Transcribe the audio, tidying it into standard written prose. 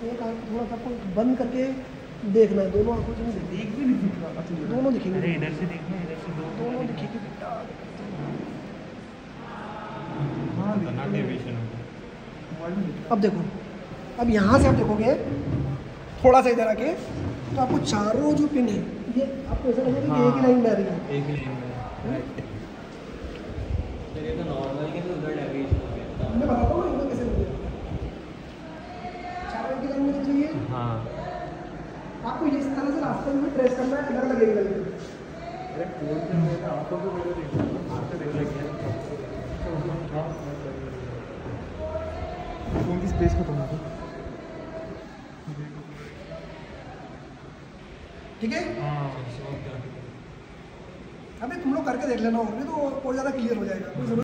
एक आँख थोड़ा सा आपको बंद करके देखना है, दोनों आँखों से देख भी नहीं दिख रहा। अच्छा दोनों दिखेंगे। अरे इधर से देखना, इधर से दोनों दिखेंगे बेटा। हाँ डेविएशन अब देखो, अब यहाँ से आप देखोगे थोड़ा सा इधर आके, तो आपको चारों जो पिन है ये आपको ऐसा लगेगा कि एक ही लाइन में आ रही है। एक ही लाइन में राइट। सर ये तो नॉर्मल के तो उधर डेविएशन हो गया। मैं बताता हूँ इधर कैसे होगा। चारों एक ही लाइन में चाहिए। हाँ आपको इस तरह से रास्ते में ट्रेस करना है, इधर लगेगी लगेगी। अरे फोन से मेरे आंखों को मेरे देखो, आंखें देख लगी है। फोन की स्पेस खत्म हो गई। ठीक है, हाँ अबे तुम लोग करके देख लेना, और भी तो और ज़्यादा क्लियर हो जाएगा। कोई जरूरत